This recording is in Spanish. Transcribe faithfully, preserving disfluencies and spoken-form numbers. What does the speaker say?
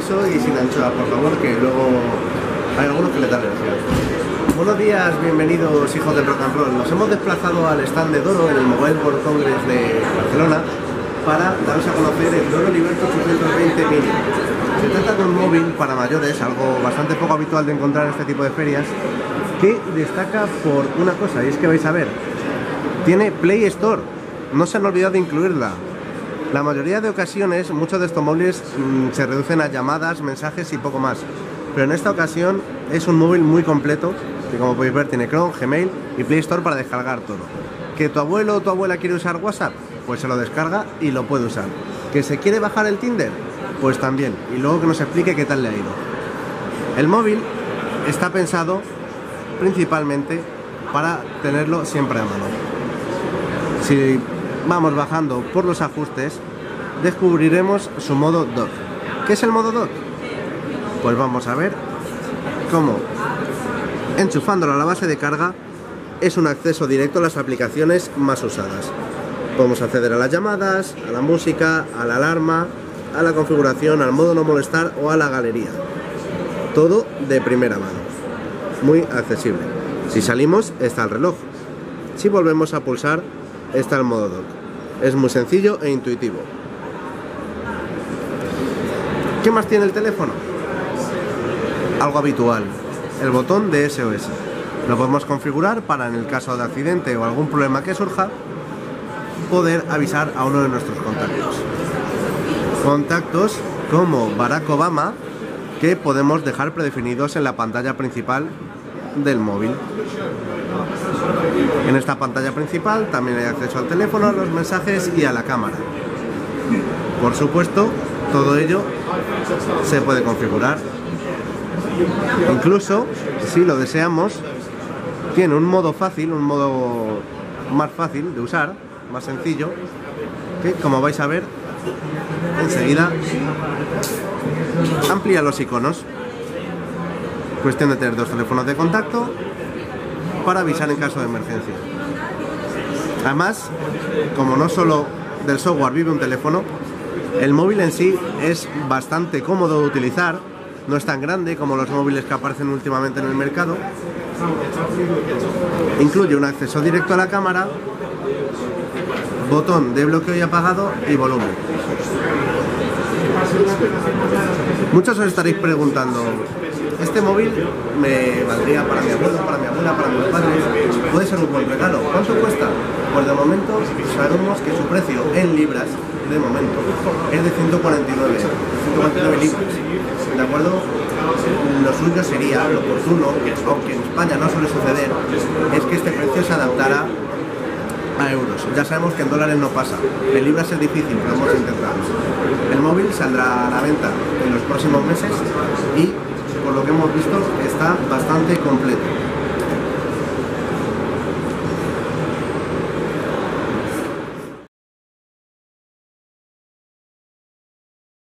queso y sin anchoa, por favor, que luego hay algunos que le dan alergia. Buenos días, bienvenidos hijos del rock and roll. Nos hemos desplazado al stand de Doro en el Mobile World Congress de Barcelona para daros a conocer el Doro Liberty ochocientos veinte Mini. Se trata de un móvil para mayores, algo bastante poco habitual de encontrar en este tipo de ferias, que destaca por una cosa, y es que vais a ver, tiene Play Store, no se han olvidado de incluirla. La mayoría de ocasiones, muchos de estos móviles mmm, se reducen a llamadas, mensajes y poco más, pero en esta ocasión es un móvil muy completo, que como podéis ver tiene Chrome, Gmail y Play Store para descargar todo. ¿Que tu abuelo o tu abuela quiere usar WhatsApp? Pues se lo descarga y lo puede usar. ¿Que se quiere bajar el Tinder? Pues también, y luego que nos explique qué tal le ha ido. El móvil está pensado principalmente para tenerlo siempre a mano. Si vamos bajando por los ajustes, descubriremos su modo dock. ¿Qué es el modo dock? Pues vamos a ver cómo, enchufándolo a la base de carga, es un acceso directo a las aplicaciones más usadas. Podemos acceder a las llamadas, a la música, a la alarma, a la configuración, al modo no molestar o a la galería. Todo de primera mano, muy accesible. Si salimos está el reloj, si volvemos a pulsar está el modo dock. Es muy sencillo e intuitivo. ¿Qué más tiene el teléfono? Algo habitual, el botón de S O S. Lo podemos configurar para, en el caso de accidente o algún problema que surja, poder avisar a uno de nuestros contactos. Contactos como Barack Obama, que podemos dejar predefinidos en la pantalla principal del móvil. En esta pantalla principal también hay acceso al teléfono, a los mensajes y a la cámara. Por supuesto, todo ello se puede configurar. Incluso, si lo deseamos, tiene un modo fácil, un modo más fácil de usar, más sencillo, que como vais a ver, enseguida amplía los iconos. Cuestión de tener dos teléfonos de contacto para avisar en caso de emergencia. Además, como no solo del software vive un teléfono, el móvil en sí es bastante cómodo de utilizar, no es tan grande como los móviles que aparecen últimamente en el mercado. Incluye un acceso directo a la cámara, botón de bloqueo y apagado y volumen. Muchos os estaréis preguntando, ¿este móvil me valdría para mi abuelo, para mi abuela, para mis padres? ¿Puede ser un buen regalo? ¿Cuánto cuesta? Pues de momento sabemos que su precio en libras, de momento, es de ciento cuarenta y nueve libras. ¿De acuerdo? Lo suyo sería, lo oportuno, aunque en España no suele suceder, es que este precio se adaptara a euros. Ya sabemos que en dólares no pasa, en libras es difícil, pero vamos a intentarlo. El móvil saldrá a la venta en los próximos meses y, por lo que hemos visto, está bastante completo.